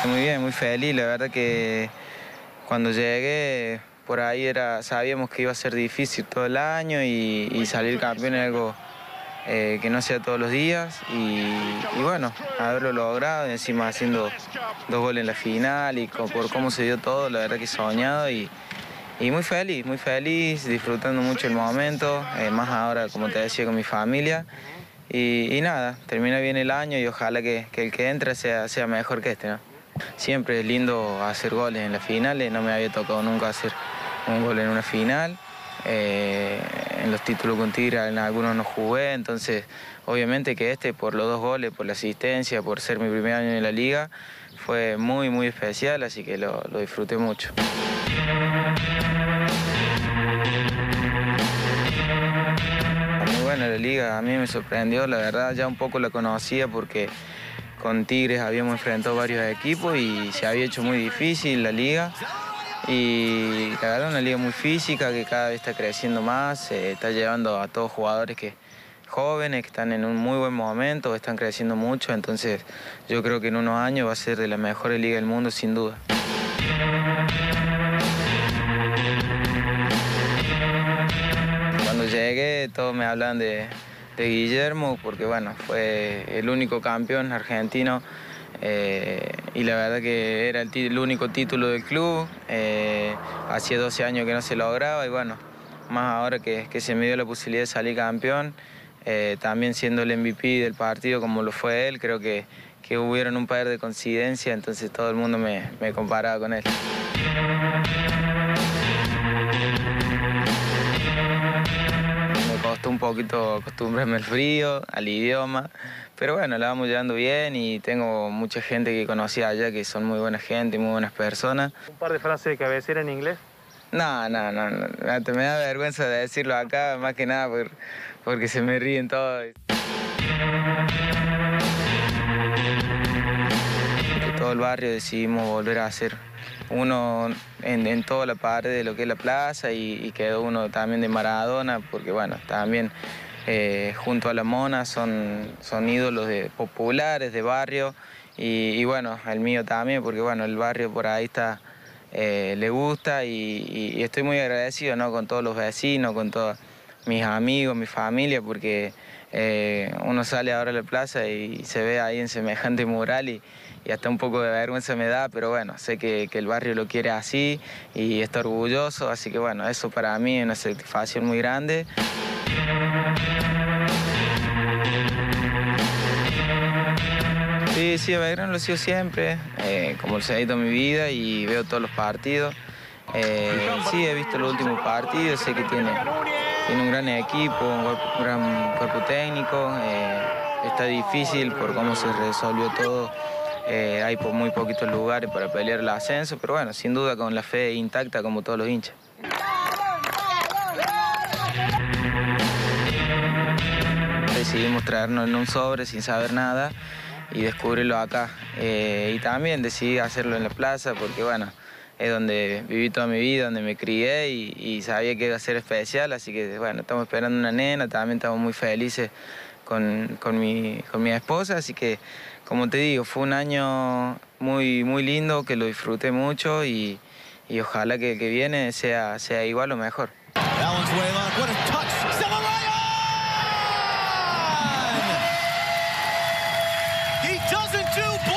Muy bien, muy feliz, la verdad que cuando llegué por ahí sabíamos que iba a ser difícil todo el año y salir campeón es algo que no sea todos los días y bueno, haberlo logrado y encima haciendo 2 goles en la final y por cómo se dio todo, la verdad que he soñado y muy feliz, disfrutando mucho el momento, más ahora como te decía con mi familia y nada, termina bien el año y ojalá que el que entra sea mejor que este, ¿no? Siempre es lindo hacer goles en las finales, no me había tocado nunca hacer un gol en una final. En los títulos con Tigre en algunos no jugué, entonces obviamente que por los 2 goles, por la asistencia, por ser mi primer año en la liga, fue muy especial, así que lo disfruté mucho. Muy buena la liga, a mí me sorprendió, la verdad ya un poco la conocía porque con Tigres habíamos enfrentado varios equipos y se había hecho muy difícil la liga. Y la verdad una liga muy física que cada vez está creciendo más, está llevando a todos jugadores jóvenes que están en un muy buen momento, están creciendo mucho, entonces yo creo que en unos años va a ser de las mejores ligas del mundo sin duda. Cuando llegué todos me hablan de Guillermo porque bueno, fue el único campeón argentino y la verdad que era el único título del club, hacía 12 años que no se lograba y bueno, más ahora que se me dio la posibilidad de salir campeón, también siendo el MVP del partido como lo fue él, creo que hubieron un par de coincidencias, entonces todo el mundo me comparaba con él. Me costó un poquito acostumbrarme al frío, al idioma, pero bueno, la vamos llevando bien y tengo mucha gente que conocí allá que son muy buena gente, muy buenas personas. ¿Un par de frases de cabecera en inglés? No, me da vergüenza de decirlo acá, más que nada porque se me ríen todos. Entre todo el barrio decidimos volver a hacer uno en toda la parte de lo que es la plaza y quedó uno también de Maradona, porque bueno, también junto a la Mona son ídolos populares de barrio y bueno, el mío también, porque bueno, el barrio por ahí está, le gusta y estoy muy agradecido, ¿no? Con todos los vecinos, con todos mis amigos, mi familia, porque uno sale ahora a la plaza y se ve ahí en semejante mural y hasta un poco de vergüenza me da, pero bueno, sé que el barrio lo quiere así y está orgulloso, así que bueno, eso para mí es una satisfacción muy grande. Sí, a Belgrano lo sigo siempre, como se ha ido mi vida y veo todos los partidos. Sí, he visto los últimos partidos, sé que tiene un gran equipo, un gran cuerpo técnico, está difícil por cómo se resolvió todo. Hay muy poquitos lugares para pelear el ascenso, pero bueno, sin duda con la fe intacta como todos los hinchas. Decidimos traernos en un sobre sin saber nada y descubrirlo acá. Y también decidí hacerlo en la plaza porque bueno, es donde viví toda mi vida, donde me crié y sabía que iba a ser especial, así que bueno, estamos esperando una nena, también estamos muy felices con mi esposa, así que como te digo, fue un año muy lindo, que lo disfruté mucho y ojalá que el que viene sea igual o mejor. He doesn't do